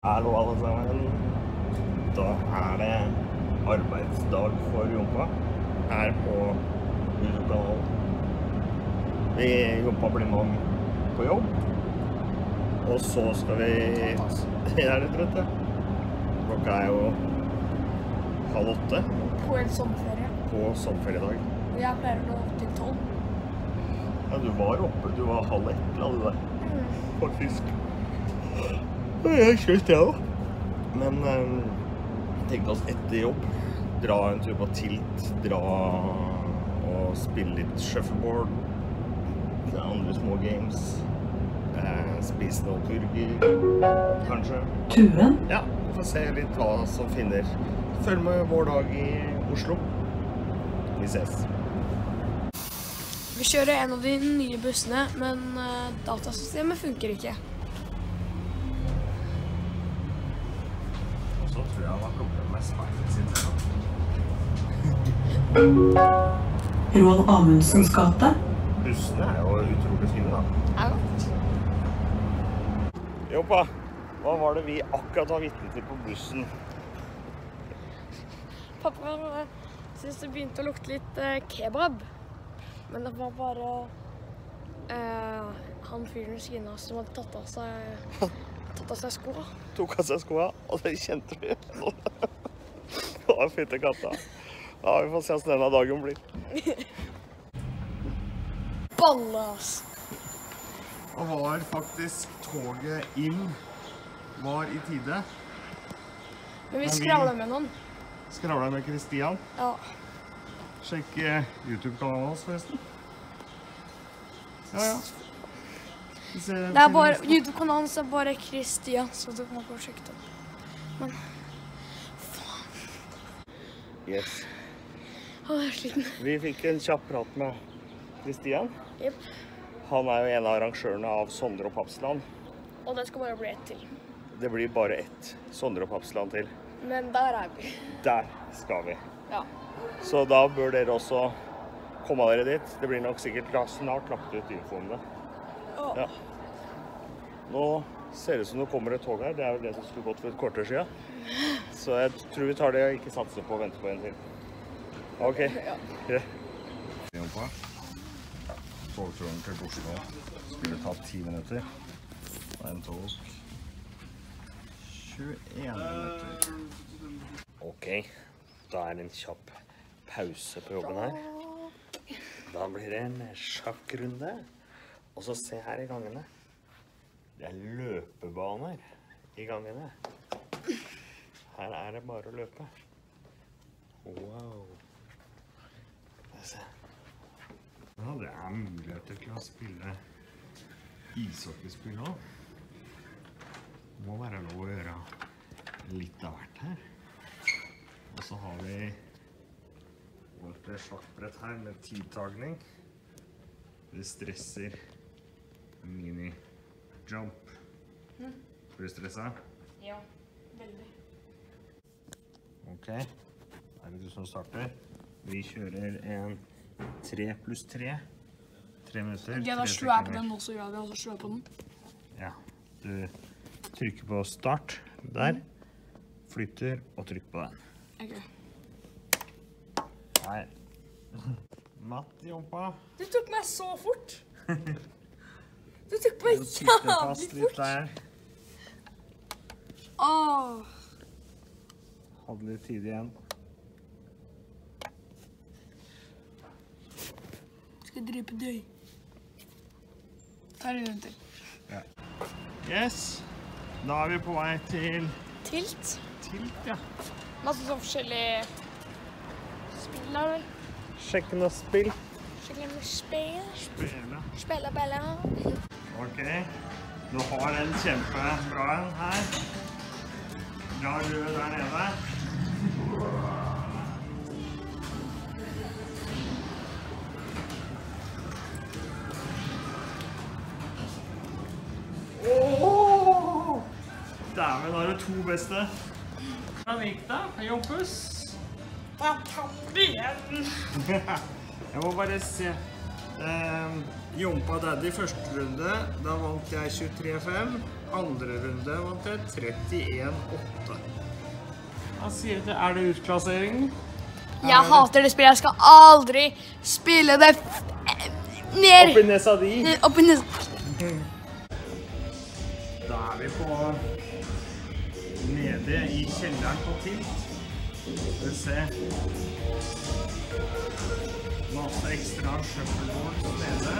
Hallo alle sammen. Da det arbeidsdag for Jompa her på YouTube-kanalen. Vi Jompa blir med på jobb. Og så skal vi... Jeg litt trøtt, ja. Klokka jo 7:30. På en sommerferie. På sommerferiedag. Jeg pleier å gå til 12. Ja, du var oppe. Du var 12:30 eller du der. Faktisk. Jeg skjønt det også. Men tenkte oss etter jobb, dra en tur på Tilt, dra og spille litt shuffleboard, andre små games, spise noe burger, kanskje. Turen? Ja, vi får se litt hva som finner. Følg med vår dag i Oslo. Vi ses. Vi kjører en av de nye bussene, men datasystemet funker ikke. Så tror jeg han har kommet med smerten sin selv. Roald Amundsens gate. Bussene jo utrolig fine da. Ja. Jompa, hva var det vi akkurat var vitne til på bussen? Pappa synes det begynte å lukte litt kebab. Men det var bare han fyren ved siden av oss som hadde tatt av seg skoa. Tok av seg skoa, og det kjente vi. Det var fytte katta. Ja, vi får se hvordan denne dagen blir. Ballas! Og var faktisk toget inn, var i tide. Men vi skravlet med noen. Skravlet med Kristian. Ja. Sjekk YouTube-kanalen hans forresten. Ja. Det bare, YouTube-kanalen er bare Kristian, så du må gå og sjekke det. Men, faen. Yes. Jeg er sliten. Vi fikk en kjapp prat med Kristian. Jep. Han jo en av arrangørene av Sondre og Papsland. Og det skal bare bli ett til. Det blir bare ett Sondre og Papsland til. Men der vi. Der skal vi. Ja. Så da bør dere også komme dere dit. Det blir nok sikkert snart lagt ut info om det. Ja. Nå ser det ut som det kommer et tog her. Det jo det som skulle gått for et kvarter siden. Så jeg tror vi tar det og ikke satser på å vente på en til. Ok. Ja. Jompa. Togturen til Oslo skulle ta 10 minutter. Og en tog 21 minutter. Ok, da det en kjapp pause på jobben her. Da blir det en sjakkrunde. Og så se her i gangene. Det løpebaner i gangene. Her det bare å løpe. Wow. Se. Ja, det muligheter til å spille ishockeyspill også. Det må være lov å gjøre litt av hvert her. Og så har vi vårt sjakkbrett her med tidtagning. Det stresser mini-jump. Blir du stresset? Ja, veldig. Ok, da det du som starter. Vi kjører en 3+3. 3 minutter. Ja, da slår jeg på den også, ja, og så slår jeg på den. Ja, du trykker på start der, flytter og trykker på den. Ok. Nei. Matt, Jompa. Du tok meg så fort! Du tok meg jævlig fort! Der. Åh! Hadde litt tid igjen. Skal jeg drype døy? Ta en rundt til. Ja. Yes. Da vi på vei til... Tilt? Tilt, ja. Masse sånn forskjellige spill der, vel? Sjekken og spill. Skikkelig med spill. Spille. Spille bella. Ok. Du har en kjempebra en her. Bra rød der nede. Dæven, har du 2 beste. Hvordan gikk det, Jompus? Da tar vi igjen. Jeg må bare se. Jompa Daddy første runde, da vant jeg 23-5. Andre runde vant jeg 31-8. Hva sier du? Er det utklassering? Jeg hater det spillet. Jeg skal aldri spille det ned. Opp i nesa di. Opp i nesa. Da er vi på nede i kjelleren på Tilt. Skal vi se. Masse ekstra shuffleboards nede.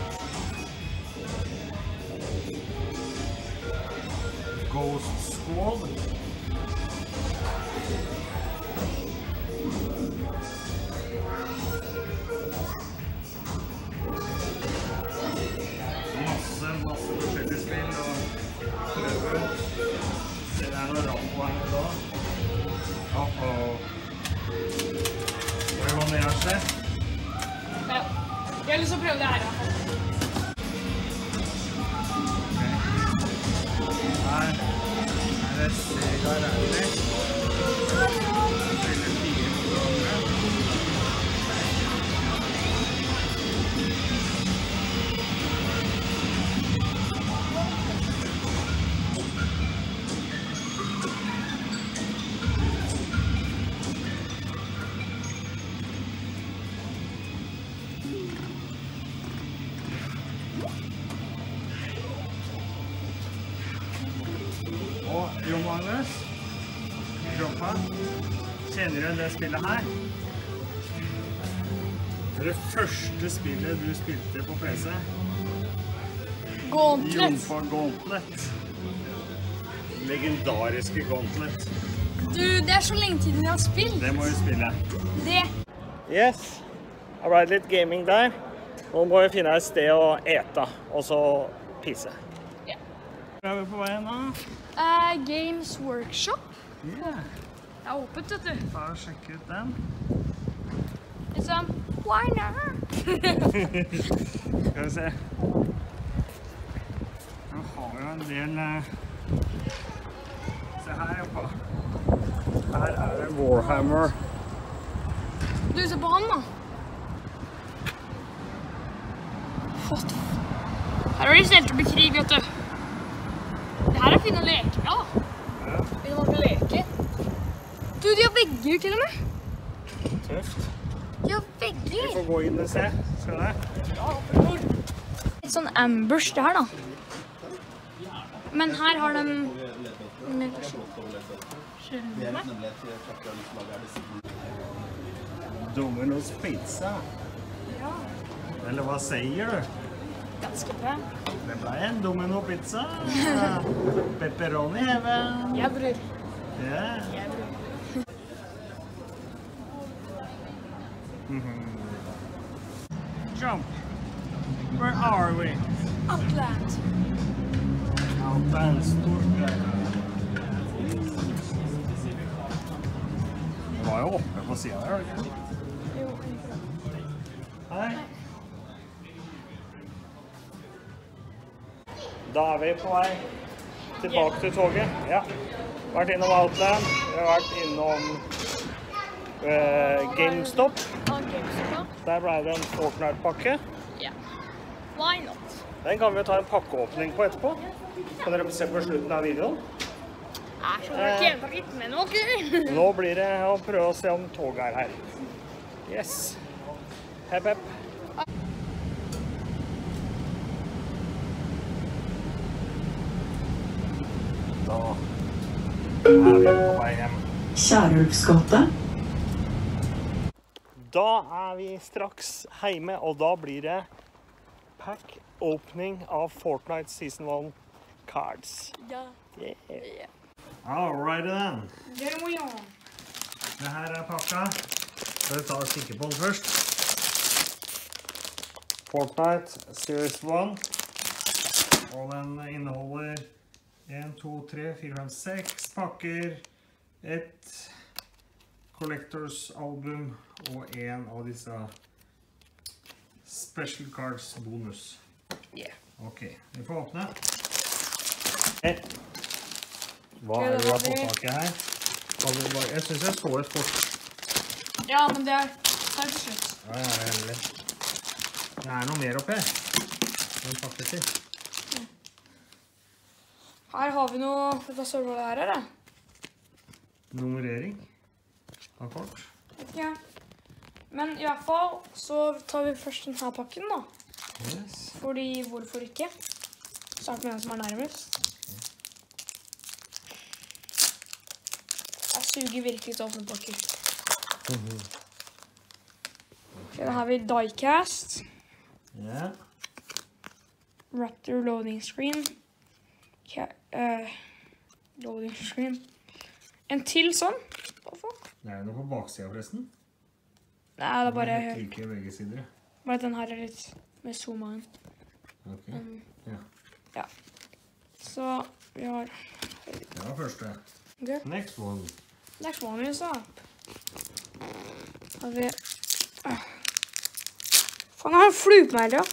Ghost Squad. Masse forskjellige spill og prøve. Se, det er noe rapp på her da. Skal vi gå ned her, se? Ja. Jeg har lyst til å prøve det her. Her er det Sega Rally. Veldig fire programmer. Jon Magnus, Jompa, kjenner du det spillet her? Det er det første spillet du spilte på PC. Gauntlet. Jompa Gauntlet. Legendariske Gauntlet. Du, det er så lenge siden jeg har spilt. Det må vi spille. Det. Yes, det ble litt gaming der. Nå må vi finne et sted å ete, og så pisse. Ja. Hvor er vi på veien da? Games Workshop. Ja. Det er åpent, vet du. Ta og sjekke ut den. Liksom, why not? Skal vi se. Nå har vi jo en del... Se her oppe. Her er det Warhammer. Du, se på han da. Fått. Her er det snelt å bli krig, vet du. Det her er fine leker, da. Ja. Fine mange leker. Du, de har vegger til og med. Tøft. De har vegger. Vi får gå inn og se. Skal det? Litt sånn ambush det her, da. Men her har de... Domino's Pizza. Ja, Eller hva sier du? ganske bra. Det ble en Domino Pizza. Pepperoni heaven. Ja, bror. Ja. Ja, bror. Jump. Where are we? Outland. Outland, stort greie. Det var jo oppe på siden her, ikke? Jo. Hei. Da er vi på vei tilbake til toget. Ja. Vært innom Outland. Vi har vært innom GameStop. GameStop. Der ble det en Fortnite-pakke. Ja. Why not? Den kan vi ta en pakkeåpning på etterpå. Kan dere se på slutten av videoen. Jeg skjønner ikke helt dritt med noe. Nå blir det å prøve å se om toget er her. Yes. Hepp, hepp. Da er vi på vei hjem. Kjærulfsgate. Da er vi straks hjemme, og da blir det pack opening av Fortnite Season 1 cards. Ja. Yeah. Alright then. Det må jeg ha. Det her er pakka. Skal vi ta og kikke på den først. Fortnite Series 1. Og den inneholder 1, 2, 3, 4, 5, 6 pakker. Et Collectors album og en av disse Special Cards bonus. Yeah. Ok, vi får åpne. Hva er det du har fått tak i her? Jeg synes jeg så et kort. Ja, men det er til slutt. Ja, jeg er heldig. Det er noe mer oppi her. En pakke til. Her har vi noe, hva står det hva det her, da? Nummerering av kort. Ja. Men i hvert fall så tar vi først denne pakken da. Yes. Fordi, hvorfor ikke? Start med den som nærmest. Jeg suger virkelig til åpne pakker. Da har vi diecast. Ja. Raptor loading screen. Loading screen. En til sånn. Hvorfor? Det er noe på baksiden forresten. Nei, det er bare... Ikke begge sider. Bare den her er litt med zoomen. Ok, ja. Ja. Så vi har... Det var første. Okay. Next one. Next one is up. Har vi... Faen, jeg har en flue på meg, ja.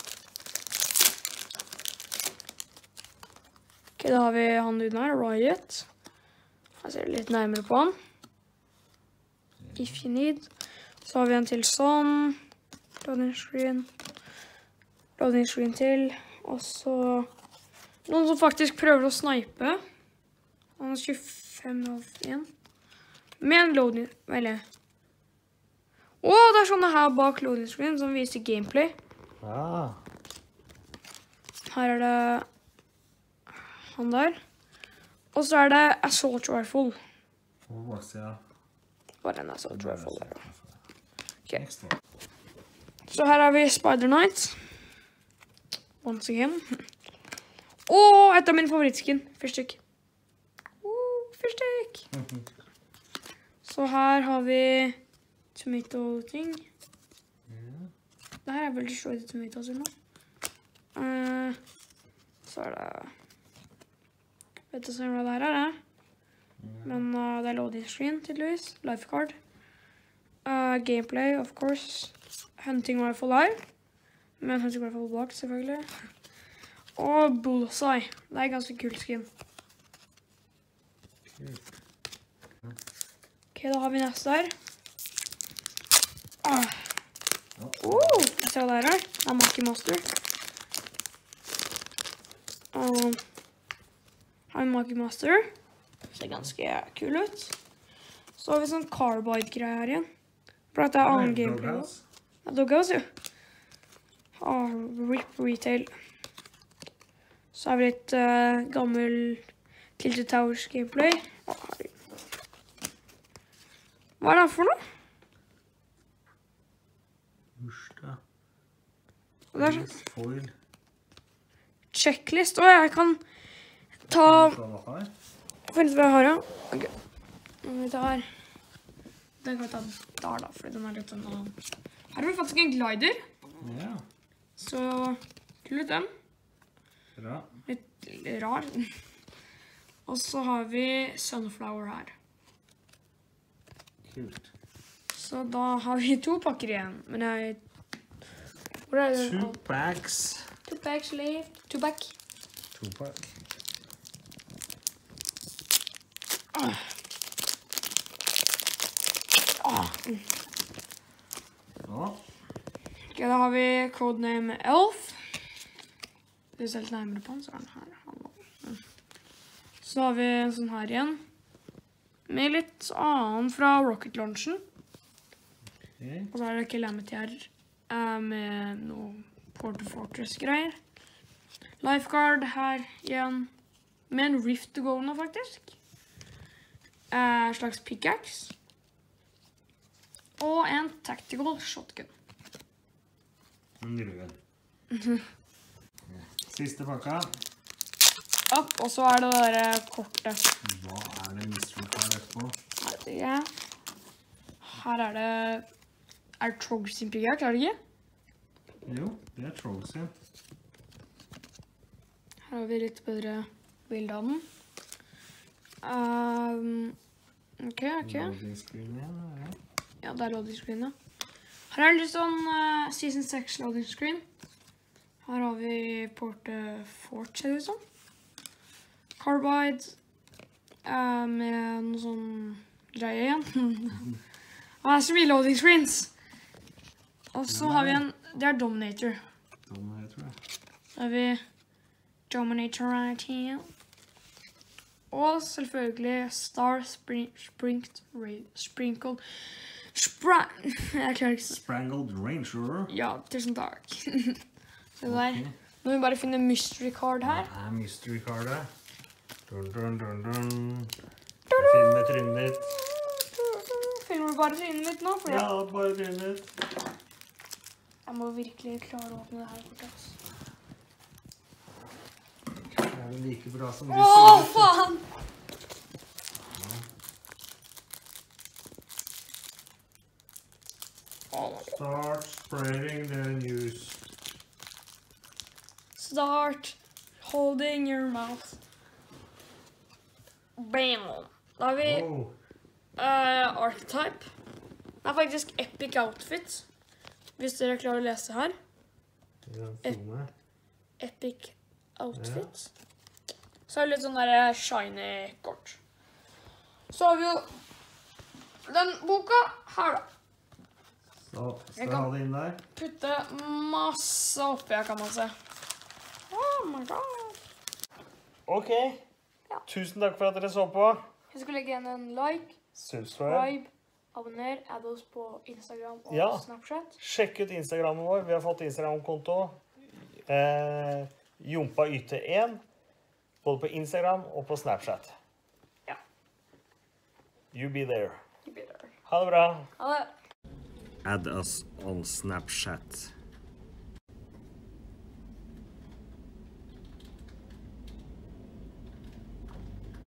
Ok, da har vi han uten her, Riot. Jeg ser litt nærmere på han. If you need. Så har vi en til sånn. Loading screen. Loading screen til. Og så... Noen som faktisk prøver å snipe. Han er 25,5. Med en loading... Veldig. Åh, det er sånne her bak loading screen som viser gameplay. Ah. Her er det... Han der. Og så er det Assault Rifle. På baksiden. Bare en Assault Rifle der. Ok. Next one. Så her har vi Spider Knight. Once again. Åh, et av mine favorittskin. Fyrstikk. Fyrstikk. Så her har vi tomato-ting. Det her er vel destroyed tomatoes eller noe. Så er det... Vet du hva det her er, det? Men det er loading screen, tydeligvis. Lifeguard. Gameplay, of course. Hunting rifle her. Men hunting rifle bak, selvfølgelig. Og bullseye. Det er ganske kult skin. Ok, da har vi neste her. Jeg ser hva det her er. Det er Monkey Master. Her er Monkey Master. Ser ganske kul ut. Så har vi sånn carbide-greie her igjen. For at det er annen gameplay. Det er Doghouse, jo. RIP Retail. Så har vi litt gammel Tilted Towers gameplay. Hva er det for noe? Bursdag. Det er sånn. Foil. Checklist. Jeg kan ta... Få litt hva jeg har, ja. Ok. Vi tar... Den kan vi ta der da, fordi den er litt sånn annen. Her har vi faktisk en glider. Ja. Så, kult den. Bra. Litt rar. Og så har vi Sunflower her. Kult. Så da har vi 2 pakker igjen. Men jeg... Hvor er det? 2 packs. 2 packs left. 2 pack. 2 pack. Ok, da har vi codename Elf. Hvis jeg ser litt nærmere på den, så er den her. Så har vi en sånn her igjen. Med litt annen fra Rocket Launchen. Okay. Og så er det Calamity her. Med noe Portal Fortress-greier. Lifeguard her igjen. Med en Rift to go nå, faktisk. Slags pickaxe. Og en tactical shotgun. En rød. Siste pakka. Og så er det der kortet. Hva er det mystery card etterpå? Ja. Her er det... Er det Trogs sin pickaxe, er det ikke? Jo, det er Trogs, ja. Her har vi litt bedre bilde av den. Ok. Loading screen igjen, ja. Ja, det er loading screen, ja. Her er det litt sånn Season 6 loading screen. Her har vi Fort, ser det ut som. Carbide. Med noe sånn greie igjen. Det er så mye loading screens. Og så har vi en, det er Dominator. Dominator, ja. Så har vi Dominator og selvfølgelig Star Sprinkled jeg klarer ikke Sprangled Ranger. Ja, tusen takk. Se der. Nå må vi bare finne mystery card her. Det er mystery cardet. Dun, dun, dun, dun. Jeg filmer trynet ditt. Filmer du bare trynet mitt nå? For Ja, bare trynet ditt. jeg må virkelig klare å åpne det her kortet. Altså. Det er like bra som du Åh, faen! Start spreading the news. Start holding your mouth. Bam! Da har vi Archetype. Det er faktisk Epic Outfit. Hvis dere klarer å lese her. Epic Outfit. Så er det litt sånn der shiny kort. Så har vi jo den boka her da. Så skal jeg ha det inn der. Putte masse oppi her, kan man se. Oh my god. Ok. Ja. Tusen takk for at dere så på. Jeg skal legge igjen en like, Subscribe. abonner, add oss på Instagram og Ja. Snapchat. Sjekk ut Instagrammen vår. Vi har fått Instagram-konto. JompaYte1. Både på Instagram og på Snapchat. Ja. You be there. You be there. Ha det bra. Ha det. Add us on Snapchat.